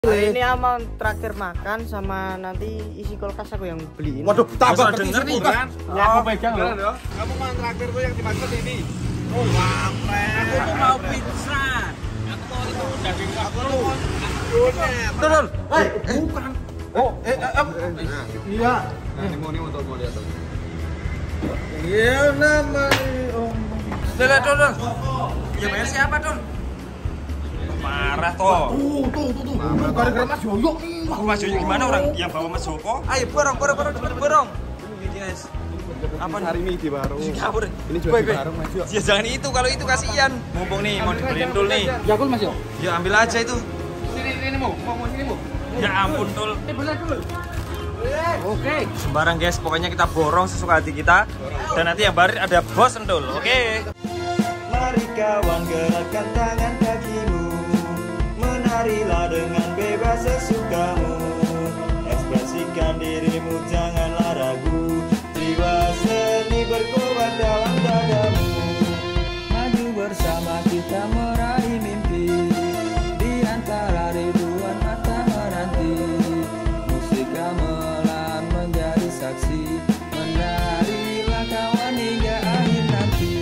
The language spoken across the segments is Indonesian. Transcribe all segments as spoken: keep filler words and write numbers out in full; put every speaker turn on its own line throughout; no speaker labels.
Ini ama traktir makan sama nanti isi kulkas aku yang beliin.
Waduh, tabak
denger nih kan?
Ya aku pegang loh.
Kamu mau traktir tuh yang dimaksud ini. Oh, wapret. Aku tuh mau pizza. Aku mau itu daging aku tuh.
Turun. Eh, bukan. Oh, eh, eh, iya.
Nah, ini mau nih untuk mau lihat tuh.
Iya namanya Om.
Lihat, Don, Don. Ya bayar siapa, Don? Marah toh.
Tuh, tuh, tuh, tuh. Gara-gara Mas Yoyo nih.
Wah, Mas Yoyo gimana orang yang bawa Mas Joko? Ayo borong, borong, borong, cepet borong. Ini guys. Apa
Hari ini di baru.
kabur?
Ini juga di warung Mas Yo.
Ya jangan itu, kalau itu kasihan. Mumpung nih mau dibeliin Dul nih.
Jakul Mas Yo.
Ya ambil aja itu.
Sini sini mau, mau sini mau.
Ya ampun Dul.
Ini benar dulu. Oke.
Sembarang guys, pokoknya kita borong sesuka hati kita. Dan nanti yang baris ada bos Dul. Oke.
Mari kawan gerakkan tangan kakimu, menarilah dengan bebas sesukamu, ekspresikan dirimu janganlah ragu, jiwa seni berkobar dalam dadamu. Maju bersama kita meraih mimpi, di antara ribuan mata menanti, musik gamelan menjadi saksi, menarilah kawan hingga akhir nanti.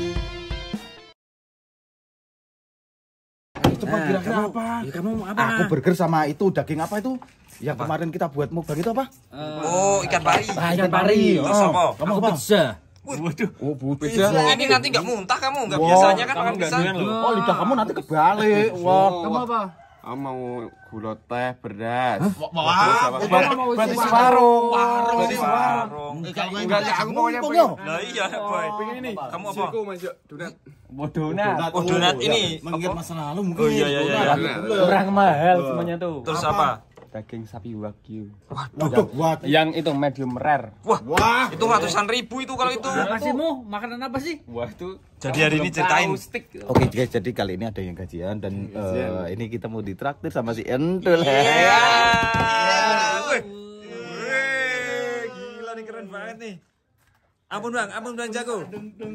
Coba
Nah,
kira-kira
kamu-
apa?
Ya, kamu mau apa?
Aku burger sama itu daging apa itu? Yang kemarin kita buat mukbang itu apa?
Oh, ikan pari.
Ah, ikan pari.
Terus apa?
Kamu
Aku
apa?
pizza.
Waduh.
Oh, putih.
Ini nanti nggak muntah kamu, nggak
Wah,
biasanya kan makan pisang.
Oh, lidah kamu nanti kebalik. Wah,
Kamu apa?
Aku mau gula teh beras.
wah.
mau
Berarti
isi
si warung.
Warung,
Berarti si
warung.
Enggak, ya aku pokoknya
Mumpung,
pengen.
yo.
Lah iya, boy.
Pengen ini.
Kamu apa?
Siku Mas Yo, donat.
Donat.
Oh, donat ini.
Mengingat masa lalu mungkin.
Oh, iya, iya, iya.
Donat.
Kurang mahal semuanya tuh.
Terus apa?
Daging sapi wagyu.
Waduh, wah.
Yang itu medium rare.
Wah,
Wah.
itu ratusan ribu itu kalau itu.
Apa sih mu? Makanan apa sih?
Wah, itu
Jadi hari ini ceritain.
stick.
Oke guys, jadi kali ini ada yang gajian dan eh, ini kita mau ditraktir sama si Entul.
Iya. Wih. Wih, gila nih keren banget nih. Ampun bang, ampun bang jago.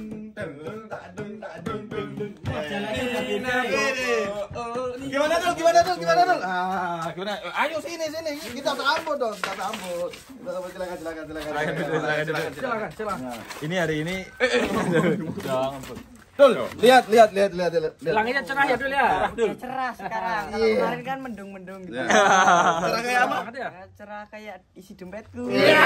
Gimana dong? Gimana dong? Gimana dong? Ah, gimana? Ayo sini sini. Kita sambut dong. Kita sambut. Kita sambut silakan silakan silakan.
Silakan,
Silakan, silakan.
Ini hari ini.
Tul, lihat lihat lihat lihat lihat.
Langitnya cerah ya, Dul ya.
Ya, cerah sekarang. Kalau
Iya.
kemarin kan mendung-mendung gitu.
Cerah kayak apa?
Banget ya.
Ya, cerah kayak isi dompetku.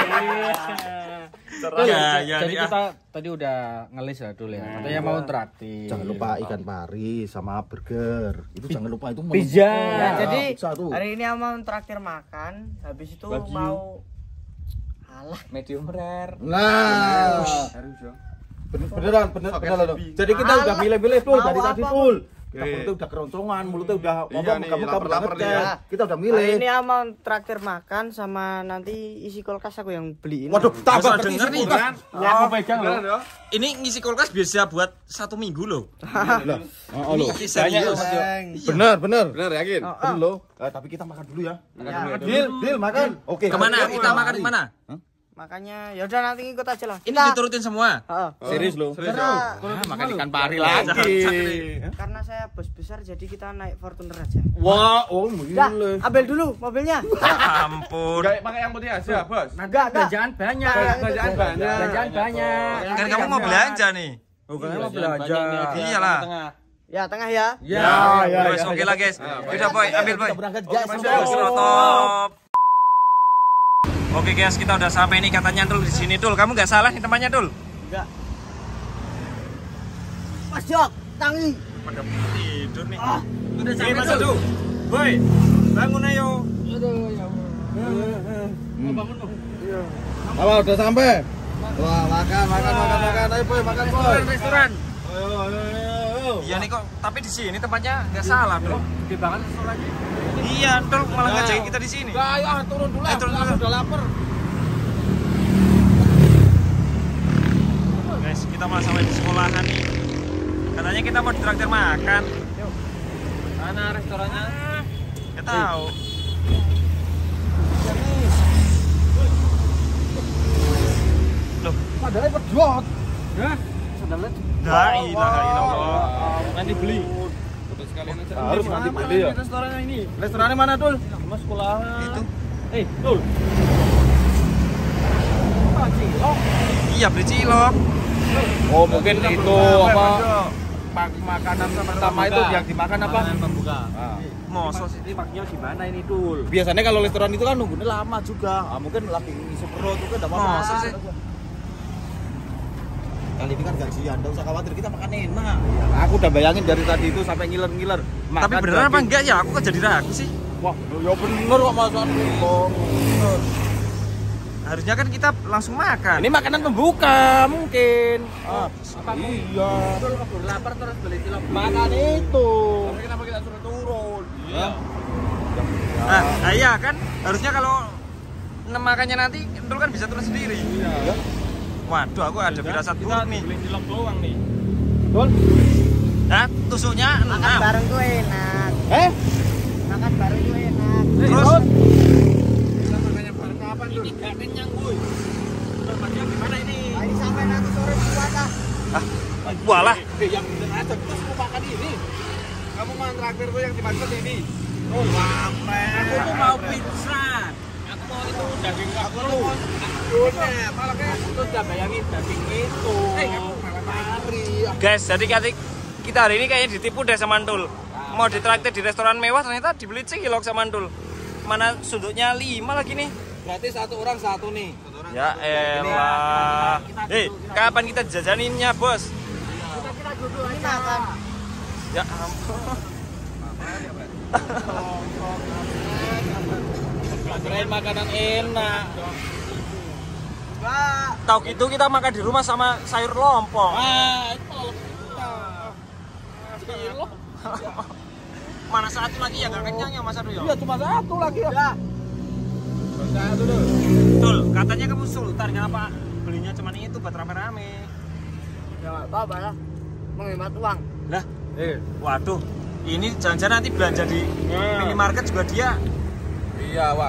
Dul,
Ya, ya,
jadi
ya.
kita tadi udah ngelis ya Dul ya. Katanya mau traktir.
Jangan lupa ikan pari sama burger. Itu jangan lupa itu menu.
Pizza.
Ya, jadi
pizza tuh.
hari ini ama traktir makan, habis itu mau alah
Medium rare.
Nah,
Harus yo.
bener- beneran bener beneran dong. Jadi kita udah milih-milih tuh
Mau
dari tadi
apa,
full. Kita mulutnya udah keroncongan, mulutnya udah
Iya
ngomong
nih,
kamu kamu
lapar-lapar
banget
nih ya.
ya. Kita udah
hari
milih.
ini ama traktir makan sama nanti isi kulkas aku yang beliin.
Waduh,
Masa
tabak berarti
denger
isi
nih.
kulkas.
Ya aku pegang loh.
Ini ngisi kulkas bisa buat satu minggu loh.
Lah, oh, loh.
Ini serius.
Bener, bener.
Bener yakin?
Bener loh. Eh, tapi kita makan dulu ya.
Ya.
Deal, deal makan. Oke.
Kemana? Kita makan di mana?
Makanya ya udah nanti ikut aja lah.
Ini
Kita
diturutin semua.
Heeh.
Serius loh.
Karena,
Makan ikan pari lagi.
karena saya bos besar jadi kita naik Fortuner aja.
Wah, oh
Dah,
gile.
ambil dulu mobilnya.
Ampun.
Enggak pakai yang putih aja, Bos.
Nanti
Enggak, enggak.
belanjaan banyak.
Belanjaan banyak.
Belanjaan banyak.
Kan kamu mau belanja nih.
Oh, kamu mau belanja.
Iyalah.
Ya, tengah ya.
Ya,
ya,
Terus
ya.
oke lah guys. Udah boy, ambil boy.
Kita berangkat guys.
Terus rotop. Oke guys, kita udah sampai nih katanya Dul di sini Dul. Kamu nggak salah nih temannya Dul.
Enggak. Mas Jok, tangi.
Pada tidur nih. Udah sampai Mas Adu. Boy, bangun ayo.
Apa udah sampai? Wah, makan, makan, makan, makan. Ayo boy, makan boy.
Restoran.
Ayo, ayo, ayo.
Iya nih kok, tapi di sini tempatnya nggak salah Dul.
Gede banget restorannya.
Iya Dul, malah ngajakin kita di sini.
Ayo, ah, turun dulu.
Eh, turun dulu.
Udah lapar.
Guys, kita malah sampai di sekolahan nih. Katanya kita mau ditraktir makan.
Mana restorannya?
Nggak tahu. Loh,
Padahal pedot.
Hah? Sandalnya
la ilaha illallah.
nanti beli.
Putus sekali.
Harus nanti beli ya.
Restorannya ini.
Restorannya mana, Dul?
Sama sekolahan.
Itu.
Eh, Dul.
Iya, beli cilok.
Oh, mungkin itu apa? mak- Makanan pertama itu yang dimakan apa?
Makanan pembuka.
Ah.
Mosok sih.
Ini paknya gimana ini, Dul?
Biasanya kalau restoran itu kan nunggunya lama juga. Ah, mungkin lagi ngisi perut itu enggak apa-apa.
Masa sih?
Kali ini kan gajian, enggak usah khawatir, kita makan enak. Ya, aku udah bayangin dari tadi itu sampai ngiler-ngiler.
Tapi
Makan
beneran apa
daging.
enggak ya? Aku kok jadi ragu sih.
Wah, ya bener kok Mas Arifin.
Harusnya kan kita langsung makan.
Ini makanan pembuka mungkin. Ah, iya.
Dul keburu lapar terus beli cilok.
Makan itu.
Tapi kenapa kita suruh turun?
Iya.
Nah, nah iya kan harusnya kalau makannya nanti Dul kan bisa turun sendiri.
Iya.
Waduh, aku ada firasat
Kita
buruk nih.
beli cilok doang nih.
Dul.
Nah, tusuknya
Makan
enam.
bareng tuh enak.
Eh,
Makan bareng tuh enak.
Terus
Kita makannya bareng kapan, Dul? Ini gak kenyang, Boy. Udah paknya gimana ini?
Ini sampai nanti sore puasa.
walah,
Eh, yang bener aja, terus mau makan ini. Kamu mau traktir tuh yang dimaksud ini. Oh, wapret. Aku tuh mau pizza. Aku mau itu daging aku tuh. Udah, malah kayak aku tuh udah bayangin daging itu. Eh, kamu malah mari.
guys, jadi kati- kita hari ini kayaknya ditipu deh sama Dul. Mau ditraktir di restoran mewah ternyata dibeli cilok sama Dul. Mana sudutnya lima lagi nih.
Berarti satu orang satu nih.
Ya elah. Hei, kapan kita jajaninnya, Bos?
Kita duduk ini makan.
Ya ampun.
kirain makanan enak.
Tahu gitu kita makan di rumah sama sayur lompong.
Ah, itu kalau
Mana satu lagi ya nggak kenyang ya Mas Adu ya?
iya cuma satu lagi ya.
Satu dulu.
Betul, katanya kamu sultan kenapa belinya cuma itu buat rame-rame?
Ya nggak apa-apa lah. Menghemat uang.
Lah,
Eh,
waduh, ini jangan-jangan nanti belanja di minimarket juga dia.
iya, wah.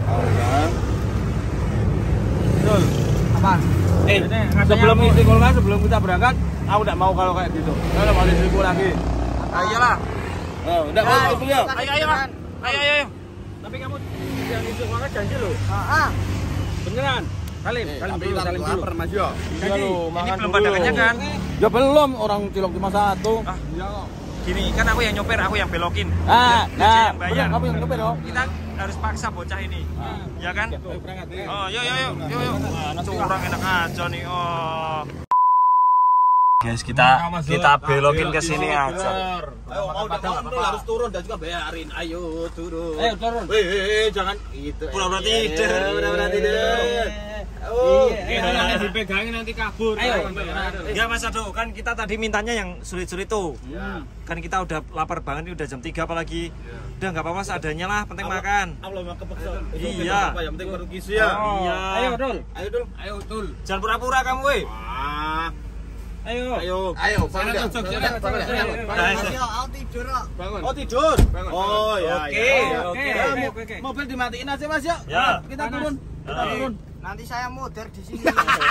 Dul.
Apa?
Eh, sebelum isi kulkas, sebelum kita berangkat, aku enggak mau kalau kayak gitu. Kalau mau disipu lagi.
Ah, iyalah.
Oh, enggak mau disipu ya.
Ayo, ayo, Mas. Ayo, ayo, ayo. Tapi kamu yang itu banget janji loh.
Ah,
Beneran. Salim, salim dulu, salim dulu. Lapar, Mas Yo.
Iya lu,
Ini
makan
belum
dulu.
pada kenyang kan?
Ya belum, orang cilok cuma satu.
Ah, gini, kan aku yang nyopir, aku yang belokin.
Ah,
Dia- dia
nah,
yang bayar.
bener, kamu yang nyopir dong.
Kita harus paksa bocah ini. Ya kan?
Ayo berangkat.
Oh, yuk, yuk, yuk, yuk, yuk. Curang enak aja nih. Oh. Guys, kita kita belokin ke sini aja.
Ayo, mau datang harus turun dan juga bayarin. Ayo, turun.
Ayo turun.
Weh, weh, weh, jangan itu.
Pura-pura tidur.
Pura-pura tidur. Oh,
Eh, nanti dipegangin nanti kabur.
Ayo. Ya Mas Ado, kan kita tadi mintanya yang sulit-sulit tuh. Kan kita udah lapar banget nih, udah jam tiga apalagi. Udah nggak apa-apa seadanya lah, penting makan.
Allah mah kepeksa.
Iya.
Apa yang penting baru gizi ya.
Iya.
Ayo, Dul.
Ayo, Dul.
Ayo, Dul.
Jangan pura-pura kamu, weh.
Ah,
Ayo.
ayo. Ayo, bangun ya.
Jok, jok, jok,
Bangun ya.
jok, jok.
ayo, aku tidur kok.
Bangun.
Oh, tidur.
Bangun.
Oh, ya.
Oke,
ya.
oke.
Ya,
Oke,
mo-
oke, oke.
Mobil dimatiin aja, Mas, yuk.
Ya.
Kita turun. Kita
Oke.
turun.
Nanti saya muter di sini.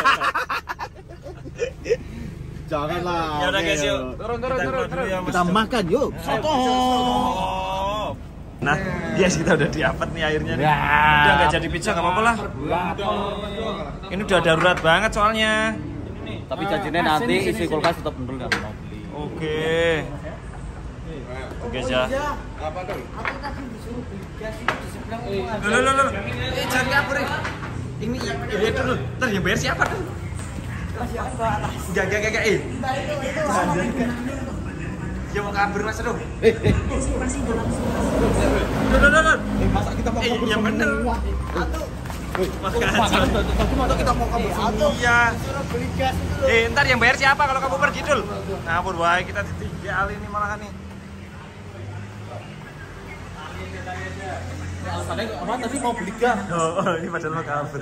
Janganlah.
Ya udah guys, yuk.
Turun, turun,
Kita
turun,
keluar dulu
turun.
ya, Mas
Kita
Ado.
makan yuk. Soto.
Oh. Nah, guys, kita udah diapet nih airnya nih. Udah nggak jadi pizza nggak apa-apa lah. Ini udah darurat banget soalnya.
Tapi janjinya nanti isi kulkas tetap bener nggak mau beli.
Oke. Oke, ya.
Apa, Dul?
Aku tadi disuruh beli gas itu di sebelah rumah.
Loh, loh, loh, loh. Eh, jangan kabur, eh. Ini ya dulu. Ntar yang bayar siapa tuh? Enggak, enggak, enggak, eh. Ya mau kabur Mas Ado. Eh, eh. Loh, loh, loh, loh.
Masa kita mau
Eh,
kabur
yang bener. Makan.
Masa kita mau kabur semua?
Iya.
Disuruh beli gas itu loh.
Eh, ntar yang bayar siapa kalau kamu pergi dul? Ngapur wae kita ditinggal ini malahan nih.
Alasannya orang tadi mau beli gas.
Oh, oh, ini padahal mau kabur.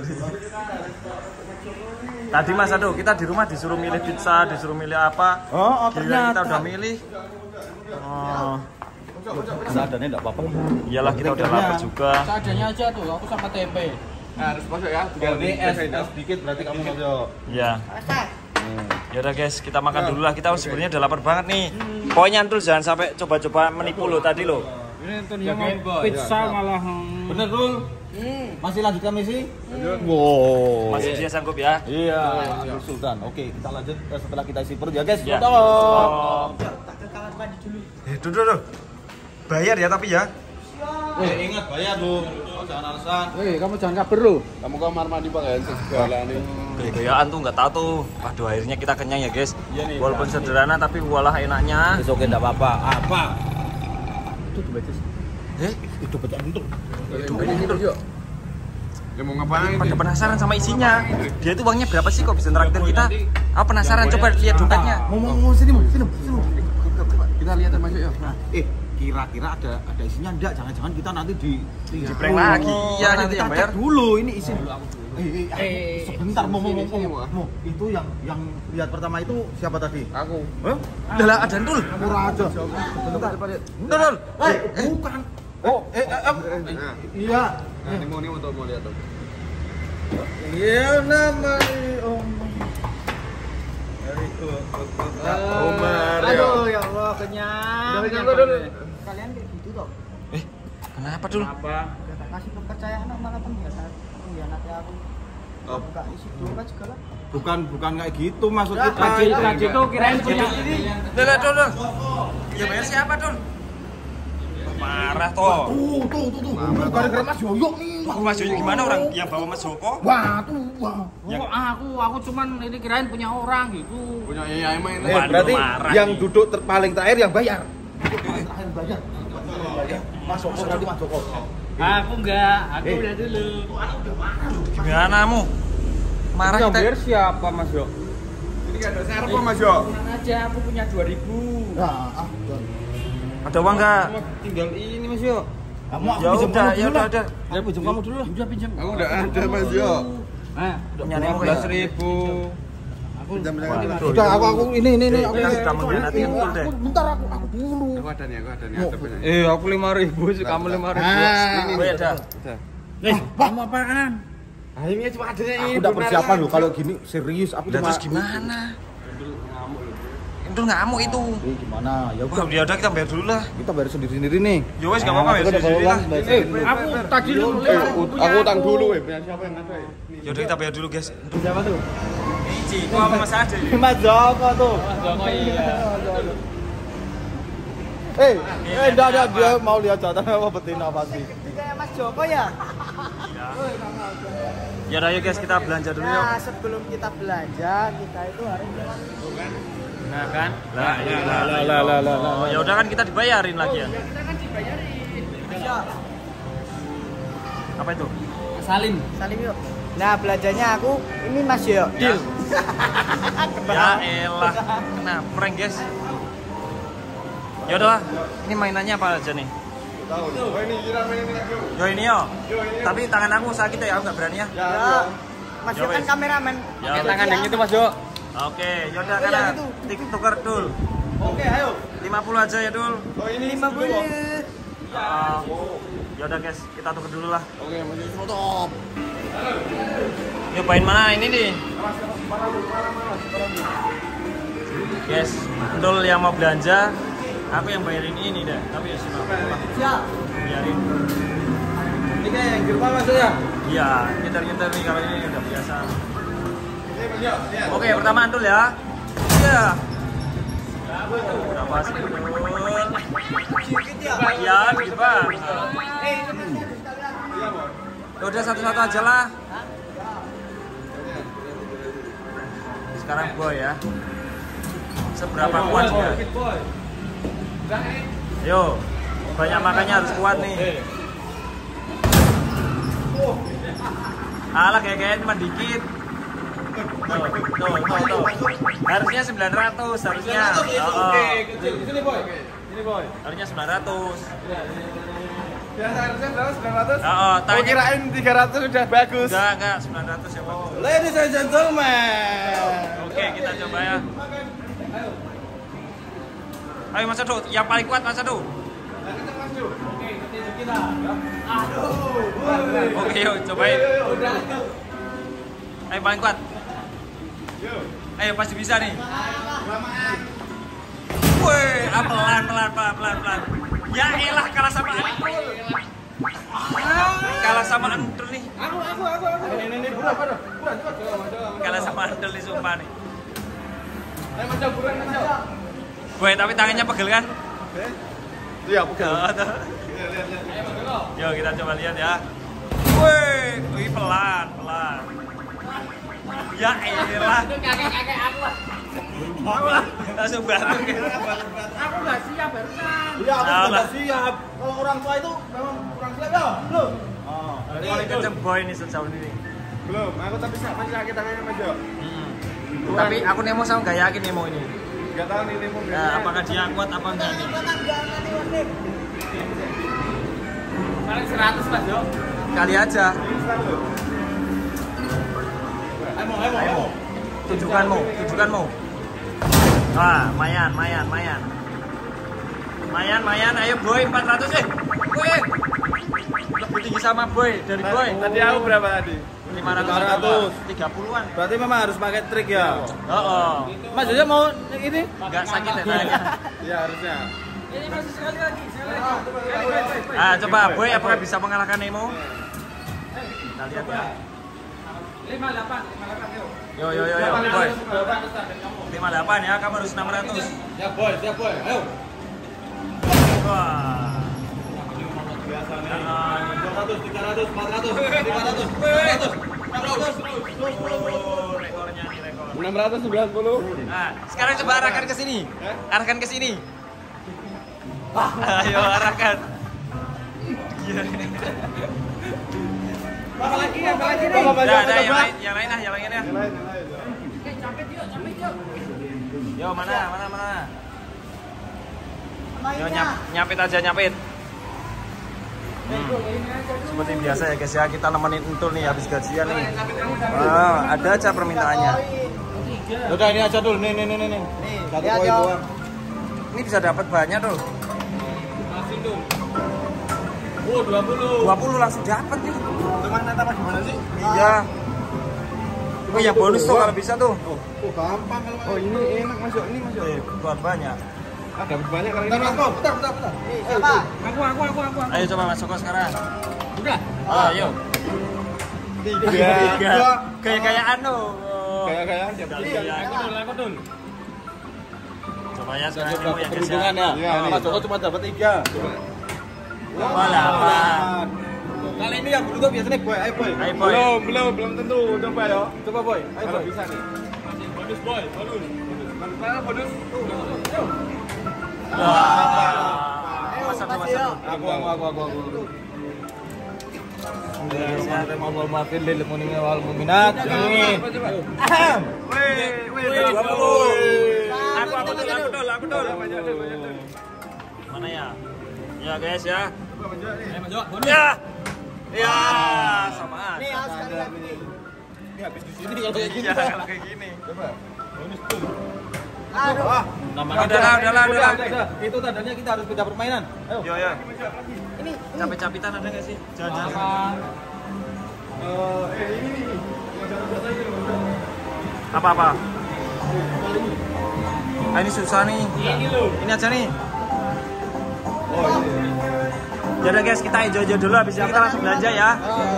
Tadi Mas Ado, kita di rumah disuruh milih pizza, disuruh milih apa?
Oh, oh,
Gila, kita
ternyata.
udah milih. Oh,
Seadanya enggak apa-apa.
iyalah kita udah lapar juga.
Seadanya aja tuh, aku sama T P.
Nah, harus masuk ya.
Ganti es, es sedikit berarti kamu mau.
Iya.
Masa?
Ya udah guys, kita makan dulu lah. Kita sebenarnya udah lapar banget nih. Pokoknya Antul jangan sampai coba-coba menipu lo tadi lo.
Ini tuh dia mau pizza malah.
Bener Dul. Masih lanjutkan misi?
Wow. Masih dia sanggup ya?
Iya, Abdul Sultan. Oke, kita lanjut setelah kita isi perut ya guys.
Ya.
Tolong.
Eh, dulu dulu. Bayar ya tapi ya.
Eh, ingat bayar dulu. Oh, jangan alasan.
Eh, kamu jangan kabur lo. Kamu kamar mandi pakai segala nih.
Gaya-gayaan tuh nggak tahu tuh. Waduh akhirnya kita kenyang ya guys. Walaupun sederhana tapi walah enaknya.
Oke, enggak apa-apa. Apa?
Itu dibaca.
Eh,
Itu baca untuk.
Ya mau ngapain?
pada penasaran sama isinya. Dia itu uangnya berapa sih kok bisa nraktir kita? Ah penasaran, coba lihat dompetnya.
Mau mau sini, sini, sini.
Kita lihat masuk ya.
Eh, kira-kira ada ada isinya enggak? Jangan-jangan kita nanti di
Di prank lagi. Iya nanti yang bayar.
Dulu ini isi dulu aku. Eh, eh, sebentar mau mau mau mau. Itu yang yang lihat pertama itu siapa tadi?
Aku.
Hah?
Udah lah ada Antul.
Murah aja. Sebentar, Pak.
Antul.
Eh, bukan. Oh, eh, eh, eh, iya.
Nah, ini mau nih untuk mau lihat tuh.
Iya nama Om.
Oh, Mario.
Aduh ya Allah kenyang.
Dari kan dulu.
Kalian kayak gitu toh.
Eh, kenapa dulu?
Apa?
Gak tak kasih kepercayaan malah pengkhianat. Pengkhianatnya aku.
Oh.
Buka isi dompet segala.
Bukan bukan kayak gitu maksud kita.
Tadi tadi tuh kirain punya ini.
Udah lah Dul. Ya bayar siapa Dul? Marah toh.
Tuh, tuh, tuh, tuh. Gara-gara Mas Yoyo nih.
Aku Mas Joyo gimana orang yang bawa Mas Joko?
Wah, tuh, wah.
Oh, aku aku cuman ini kirain punya orang gitu. Punya iya emang ini.
Eh,
Waduh,
berarti
marah
yang
nih.
duduk ter paling terakhir yang bayar. Paling terakhir bayar. Mas Joko nanti Mas Joko.
Aku enggak, aku
Eh.
udah dulu.
Gimana mu? Marah
Yang
kita.
bayar siapa Mas Yo? Ini enggak ada serep Mas Yo. Tenang aja, aku punya dua ribu.
Nah, ah.
Ada uang enggak?
Tinggal ini Mas Yo.
Kamu aku
Ya
pinjam
udah,
kamu
ya
dulu
udah,
lah.
udah.
Ya pinjam kamu dulu lah. Udah pinjam. Aku udah
ada Mas Yo.
Nah,
Punya nemu
dua belas ribu. Aku
Waduh,
Udah aku aku ini ini ini aku
Kita sudah mengkhianati Antul deh.
aku bentar aku aku dulu.
Aku ada nih, aku ada nih.
Mau.
Ada punya.
Eh, aku lima ribu sih, kamu lima ribu.
Ah.
Beda.
Eh, kamu apaan?
Akhirnya cuma ada ini.
Aku udah persiapan loh kalau gini serius aku
Udah
cuma
terus gimana? Antul ngamuk itu.
Eh, gimana? Ya
Wah,
udah
ya udah kita bayar dulu lah.
kita bayar sendiri-sendiri nih.
Ya wes enggak apa-apa ya
Kita udah bawa
sendiri lah.
uang, bayar
Eh,
sendiri.
aku tadi dulu
Eh, aku utang dulu, eh. Punya siapa yang ada?
Ya udah kita bayar dulu guys.
Siapa tuh?
Iji, kok apa Mas Ade?
Mas Joko tuh.
Joko iya.
Eh, eh enggak ada dia mau lihat jatah apa betina pasti.
Kayak Mas Joko ya?
Ya udah yuk guys kita belanja dulu yuk.
Nah sebelum kita belanja kita itu harus
Nah kan?
Lah,
Ya,
lah,
lah, lah, lah, lah, lah.
Oh, ya udah kan kita dibayarin lagi ya. Apa itu?
Salim.
salim yuk. Nah belanjanya aku ini Mas Yo.
Deal. Ya elah, kena prank guys. Ya udahlah, ini mainannya apa aja nih?
Tahu. Oh ini kira main ini aku.
Yo ini yo. Tapi tangan aku sakit ya, aku nggak berani ya.
Ya, Mas
Ya
Yo kan
wes.
kameramen.
Ya
Pakai
wes.
tangan yang itu Mas Yo.
Oke, yaudah
Oh,
karena
yang itu.
tik tuker dul.
Oke ayo.
lima puluh aja ya dul.
Oh ini
lima puluh.
Uh, yaudah guys, kita tuker dulu lah.
Oke, Mas Yo.
Stop.
Yuk main mana ini nih? Guys, Dul yang mau belanja, aku yang bayarin ini deh. Tapi ya sudah.
Siap.
Biarin.
Ini kayak yang gerbang Mas ya.
Iya, nyetar-nyetar nih kalau ini udah biasa. Oke, pertama Dul ya. Iya. Berapa sih Dul? Iya, gitu Bang. Udah satu-satu aja lah. Sekarang boy ya. Seberapa kuat dia? Yo, banyak makannya harus kuat nih. Alah kayak-kayak cuma dikit. Tuh, tuh, tuh, tuh. Harusnya sembilan ratus harusnya. Oh, oh.
Sini boy. Sini boy.
Harusnya sembilan ratus.
Biasa harusnya berapa? sembilan ratus?
Oh, oh,
Oh,
tanya.
kirain tiga ratus udah bagus.
Enggak, enggak, sembilan ratus ya, Bang.
Ladies and gentlemen.
Oke, kita coba ya. Ayo Mas Ado, yang paling kuat Mas Ado. Oke, yuk cobain. Ayo paling kuat. Ayo pasti bisa nih. Woi, ah, pelan pelan pelan pelan pelan. Ya elah kalah sama Antul. Kalah sama Antul nih.
Aku, aku, aku, aku. Ini, ini, ini, buruan, buruan, buruan, buruan.
Kalah sama Antul nih sumpah nih.
Ayo, Mas, buruan, Mas.
Boy, tapi tangannya pegel kan?
Iya, pegel.
Yuk kita coba lihat ya. Woi, wih pelan pelan. Ya elah.
Kakek-kakek aku lah.
Langsung batuk.
Aku nggak siap barusan.
Iya, aku
Salah.
sudah siap. Kalau orang tua itu memang kurang siap ya? Belum.
Oh, paling kenceng boy nih sejauh ini.
Belum. Aku tapi masih sakit tangannya Mas Jo.
Tapi aku Nemo sama nggak yakin Nemo ini.
Enggak tahu nih Nemo.
Nah, apakah dia kuat apa enggak nih?
Paling seratus Mas Jo.
Kali aja.
Ayo, ayo, ayo.
Tunjukkanmu, tunjukkanmu. Ah, mayan, mayan, mayan. Mayan, mayan, ayo boy, empat ratus eh. Boy. Lebih tinggi sama boy, dari boy.
Tadi aku berapa tadi?
lima ratus, tiga puluhan.
Berarti memang harus pakai trik ya?
Oh, oh.
Mas Jojo mau ini?
Enggak sakit ya tangannya.
Iya, harusnya.
Ini masih sekali lagi, sekali lagi.
Ah, coba boy, apakah bisa mengalahkan Nemo? Kita lihat ya.
lima delapan, lima delapan, yuk.
Yo, yo, yo, yo, boy. lima delapan ya, kamu harus enam ratus.
Siap, boy, siap, boy. Ayo.
Wah.
dua ratus, tiga ratus, empat ratus, lima ratus, enam ratus, enam ratus,
Oh, rekornya nih, rekor.
enam ratus sembilan puluh.
Nah, sekarang coba arahkan ke sini. Arahkan ke sini. Ayo arahkan. Iya.
Apa lagi, apa lagi nih?
Bapak,
Nah,
Bapak,
nah, yang
Bapak.
lain, yang lain lah, yang lainnya.
Yang lain, yang lain.
Oke, capek yuk, capek yuk.
Yo, mana, mana, mana. Yo, nyap, nyapit aja, nyapit. Hmm. Seperti biasa ya guys ya, kita nemenin Entul nih habis gajian nih. Wah, ada aja permintaannya.
Udah ini aja dulu, nih, nih, nih, nih. Satu koin doang.
Ini bisa dapat banyak tuh.
Masih dong. Oh, dua puluh.
dua puluh langsung dapat nih.
Cuman nata mas gimana sih?
Iya. Oh, yang bonus tuh kalau bisa tuh.
Oh, oh gampang kalau. Oh ini enak Mas Jo, ini Mas Jo.
Eh, buat banyak.
Ah, dapat banyak kali ini. Bentar, Mas, bentar, bentar, bentar.
Siapa?
Aku, aku, aku, aku.
Ayo coba Mas Joko sekarang.
Udah.
Ah, ayo.
Tiga.
Tiga. Kayak-kayak anu.
Kayak-kayak dapat tiga.
Aku dulu, aku dulu.
Coba ya sekarang Nemo ya guys ya.
Perhitungan ya.
Iya,
Mas Joko cuma dapat tiga.
Wah, delapan.
Kali ini yang beruntung biasanya boy, ayo boy.
Ayo boy.
Belum, belum, belum tentu. Coba ya. Coba boy. Ayo boy. Bisa nih.
Bonus, boy, bonus.
Mana bonus?
Wah. Mas satu, mas satu.
Aku, aku, aku, aku, aku. Mau mau maafin lil muningnya wal muminat. Ini.
Wih, wih, dua puluh. Aku, aku dulu, aku dulu, aku dulu. Mana ya? Ya guys ya.
Ayo, Mas Jo, bonus.
Ya. Ya, samaan.
Nih, harus sekali lagi.
Ini habis di sini kalau kayak gini.
Iya, kalau kayak gini.
Coba. Bonus tuh.
Aduh.
Ah,
Namanya udahlah, udahlah, udahlah.
udah. Itu tandanya kita harus beda permainan. Ayo.
Yo, yo.
Ini
Capek-capitan ada nggak sih? Jangan-jangan.
Eh, eh ini.
Apa-apa? Ah, ini susah nih.
Ini loh.
Ini aja nih.
Oh, ini.
Yaudah guys, kita enjoy-enjoy dulu, habis itu kita langsung belanja ya.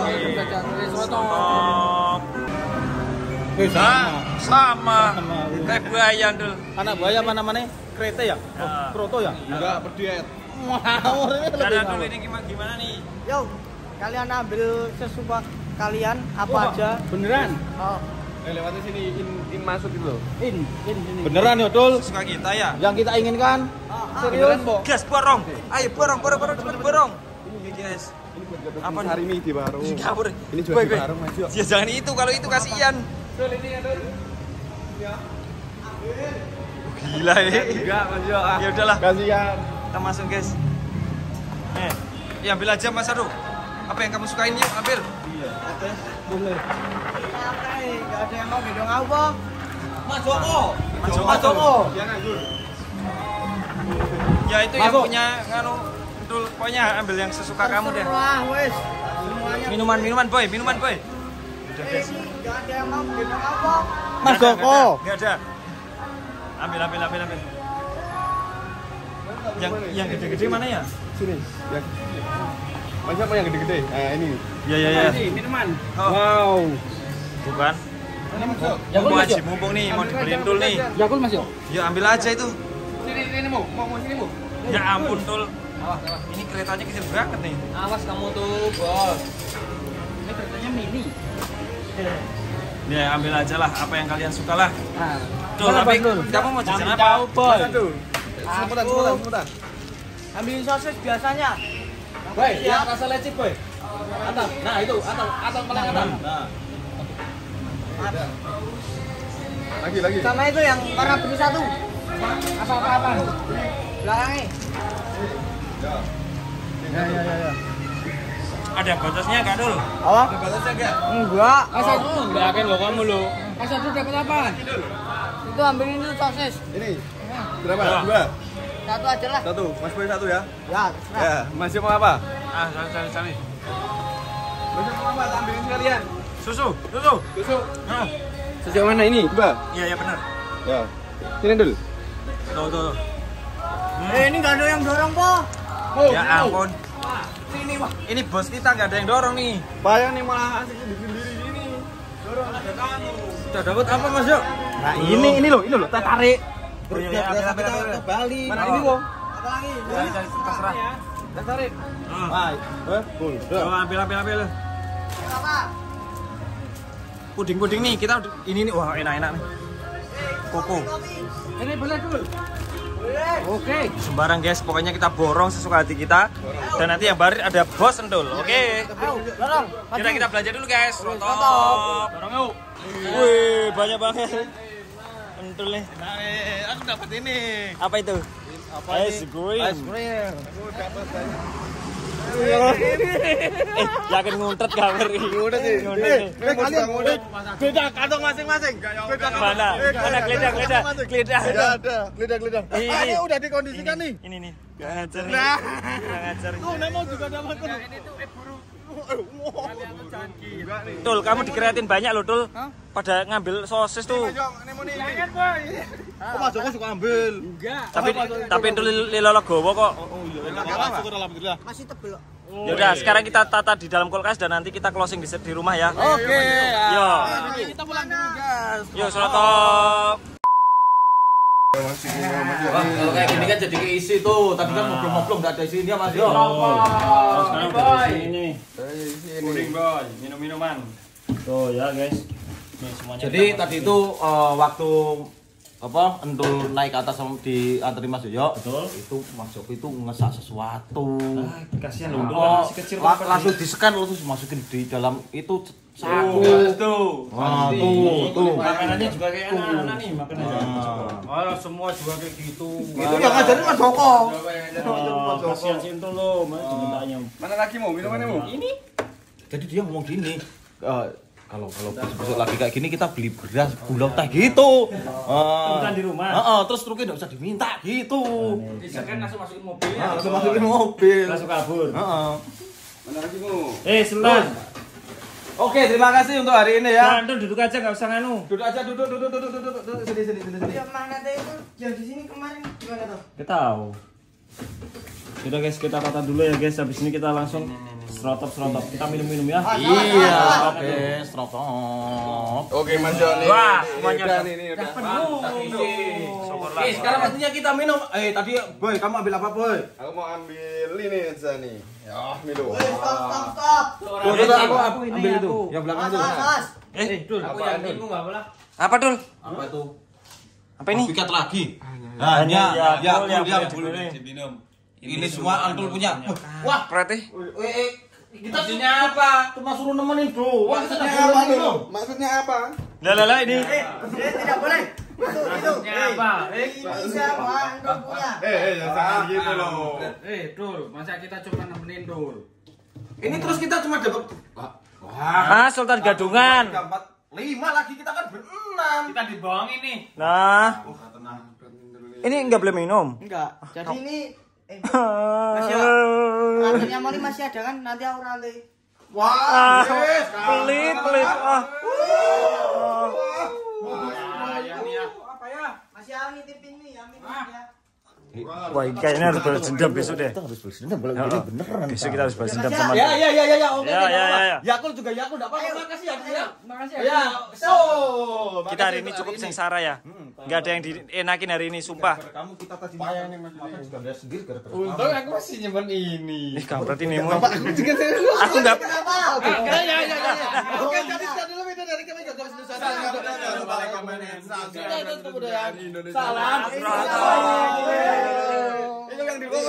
Stop.
Bisa.
Sama. Kayak buaya dulu.
Anak buaya apa namanya? Kereta ya?
Ya.
Proto ya? Enggak, berdiet. Wow, ini lebih
Dadah
mau.
dulu ini gimana, gimana nih?
Yo, kalian ambil sesuka kalian apa
Wah,
aja.
Beneran?
Oh,
Eh, lewati sini, in, in masuk gitu loh. In, in, in. Beneran ya, Dul?
Suka kita ya?
Yang kita inginkan? Serius?
Gas, borong. Ayo borong, borong, borong, cepet borong. Ini guys. Apa nih?
Hari ini di baru.
Kabur.
Ini jual
Boy,
di
boy.
warung, Mas Jo.
Ya, jangan itu, kalau itu kasihan.
Dul, ini ya, Dul.
Gila ya.
Enggak, Mas Jo. Ah.
Ya udahlah,
Kasihan.
kita masuk guys. Nih, ya ambil aja Mas Aduh. Apa yang kamu sukain yuk, ambil.
Iya. Boleh.
apa nih? Gak ada yang mau gendong apa?
Mas Joko.
Mas Joko.
Mas Joko.
Ya itu yang
Masuk.
punya nganu Dul, pokoknya ambil yang sesuka kamu deh.
Wah, wes. Semuanya.
Minuman, minuman boy, minuman boy. Udah guys.
Ini gak ada yang mau gendong apa?
Mas Joko.
Enggak ada. Ambil, ambil, ambil, ambil. Yang yang gede-gede mana ya?
Sini. Ya. Mas siapa yang gede-gede? Nah, ini.
Ya, ya, ya.
Minuman.
Wow.
Bukan. Mumpung aja, mumpung nih mau dibeliin Tul nih.
Yakul Mas yo.
Ya ambil aja itu.
Sini sini mau, mau sini mau.
Ya ampun Tul. Ini keretanya kecil banget nih.
Awas kamu tuh, Bos. Ini keretanya mini.
Ya ambil aja lah apa yang kalian suka lah.
Nah,
Tul, tapi kamu mau jajan apa?
tahu, Bos.
Semutan, semutan, semutan.
Ambilin sosis biasanya.
Boy, ya rasa lecit, Boy. Atas. Nah, itu, atas, atas paling atas. Nah.
Lagi, lagi.
Sama itu yang warna biru satu.
Apa apa apa?
Belakangnya.
Ya, ya, ya, ya.
Ada batasnya enggak Dul?
Apa?
Batasnya enggak?
Enggak.
Masa itu enggak yakin lo kamu lo. Masa itu dapat apa?
Itu ambilin itu sosis.
Ini. Berapa? Dua.
Satu aja lah.
Satu. Mas Boy satu ya.
Ya, terserah.
Ya, Mas mau apa?
Ah, cari cari cari.
Mas mau apa? Ambilin sekalian.
Susu, susu.
Susu.
Nah.
Sejauh mana ini?
Dua.
Iya, iya benar.
Ya. Sini dulu.
Tuh, tuh, tuh.
Eh, ini nggak ada yang dorong, Po.
Ya ampun. Sini, Wah. Ini bos kita nggak ada yang dorong nih.
Bayang nih malah asik sendiri sini. Dorong ada kamu.
Udah dapat apa Mas Yo?
Nah, ini ini loh, ini loh, kita tarik.
Oh, iya, iya, ambil, ambil, ambil.
Bali.
Mana
ini loh?
Apa lagi?
Cari cari terserah.
Kita tarik.
Ah.
Hai. Eh, full.
Coba ambil, ambil, ambil.
Apa?
Puding-puding nih, kita ini nih, wah enak-enak nih. Koko.
Ini boleh dulu. Oke.
Sembarang guys, pokoknya kita borong sesuka hati kita. Dan nanti yang baris ada bos Entul, oke?
Ayo, dorong.
Kita kita belanja dulu guys.
Rontop.
Dorong yuk. Wih, banyak banget. Entul nih.
Nah, eh, aku dapat ini.
Apa itu?
Apa
Ice cream.
Ice cream. Aku dapat banyak.
Eh, yakin nguntret kabar ini.
Udah sih.
Nguntret.
Eh, kalian udah beda kantong masing-masing. Beda
Mana? Mana geledah, geledah, geledah.
Tidak ada. Geledah-geledah.
Ini.
Ini udah dikondisikan nih.
Ini nih. Gak ngajar nih.
Nah.
Gak ngajar.
Tuh, Nemo juga dapat tuh.
Ini tuh eh buru.
Tul, kamu dikreatin banyak loh, Tul. Pada ngambil sosis tuh.
Nemo nih. Kok Mas Joko suka ambil?
Enggak.
Tapi tapi Tul lilo gowo kok.
Oh iya, enggak syukur alhamdulillah.
Masih tebel kok.
Ya udah, sekarang kita tata di dalam kulkas dan nanti kita closing di, di rumah ya.
Oke.
Yo.
Kita pulang dulu, guys.
Yo, Surotop.
Wah, kalau kayak gini kan jadi keisi tuh. Tadi kan ngobrol-ngobrol nggak ada isinya Mas Yo.
Sekarang udah di sini. Puding boy, minum-minuman. Tuh ya guys. Nih semuanya.
Jadi tadi itu eh, waktu apa Entul naik ke atas sama di antri Mas Yoyo.
Betul.
Itu Mas Joko itu ngesak sesuatu.
Ah, kasihan loh,
Oh,
masih kecil
la-
banget.
langsung di-scan langsung masukin di dalam itu saku.
Tuh.
Wah, tuh, tuh.
Makanannya juga kayak anak-anak nih, makanannya.
Malah semua juga kayak gitu.
Itu yang ngajarin Mas Joko.
Oh, kasihan sih itu loh, mana dimintanya.
Mana lagi mau minumannya mau?
Ini.
Jadi dia ngomong gini, eh, kalau kalau besok lagi kayak gini kita beli beras gula teh gitu.
Kebutuhan di rumah.
Heeh, terus truknya enggak usah diminta gitu.
Kan langsung masukin mobil
Nah,
ya.
langsung masukin mobil.
Langsung kabur.
Heeh.
Mana lagi mau?
Eh, Sultan.
Oke, terima kasih untuk hari ini ya.
Sultan duduk aja nggak usah nganu.
Duduk aja, duduk, duduk, duduk, duduk, duduk, duduk, sini, sini, sini, sini.
Yang mana teh itu yang di sini kemarin gimana tuh?
Kita tahu. Kita guys, kita kata dulu ya guys. Habis ini kita langsung serotop serotop. Kita minum-minum ya.
Iya, oke, stropop.
Oke, Mas Joni.
Wah, semuanya
udah
udah-
nih, ini udah.
Syukurlah.
Eh, sekarang waktunya kita minum. Eh, tadi Boy, kamu ambil apa, Boy?
Aku mau ambil ini aja nih. Ya, minum.
Woi, stop, stop, stop.
Tuh, tuh, tuh, aku aku ambil itu. Yang belakang
Mas,
itu.
mas, mas.
Eh,
Dul, aku yang ini enggak apa lah.
apa Dul?
Apa itu?
Apa ini?
Pikat lagi.
Hanya
Hanya ya,
ya,
ya,
ya,
ya,
boleh
diminum. Ini semua Antul punya. Wah,
Prete.
eh, eh, kita maksudnya apa? Cuma suruh nemenin doang. Kita
Maksudnya
nggak
apa
boleh
nih?
minum.
Maksudnya apa?
Lah lah lah ini.
Eh, tidak boleh. Itu, itu.
Apa?
Eh, ini siapa? Engkau punya.
Eh, eh, jangan gitu loh.
Eh, Dul, masa kita cuma nemenin Dul.
Ini terus kita cuma dapat wah,
Ah, Sultan gadungan.
tiga, empat, lima lagi kita kan berenam.
Kita dibohongin nih.
Nah, ini nggak boleh minum.
Enggak. Jadi ini eh Mas Yo, randernya Mori masih ada kan? Nanti aku rale.
Ah, pelit pelit. Ah.
Wah,
siang ngintip ini, amin ya.
Wah, ini kayaknya harus balas dendam besok deh.
Kita harus balas dendam kalau
Ya,
ini beneran.
besok kita harus balas dendam teman.
Ya ya ya ya ya oke.
Ya, ya, ya, ya.
Yakul juga Yakul enggak apa-apa. Makasih ya. Ya.
Makasih
Ya. So.
Kita hari ini cukup sengsara ya. Enggak ada yang dienakin hari ini, sumpah.
Kamu kita tadi payah nih Mas. Makan juga bayar sendiri gara-gara.
Untung aku masih nyimpen ini.
Ih, kampret ini mu.
Aku juga serius.
Aku enggak
Ya ya ya ya. Oke, jadi sudah dulu video dari kami juga harus nusa.
Jangan lupa like, comment, and subscribe.
Itu kebudayaan
Indonesia.
Salam.
Salam.
Itu yang di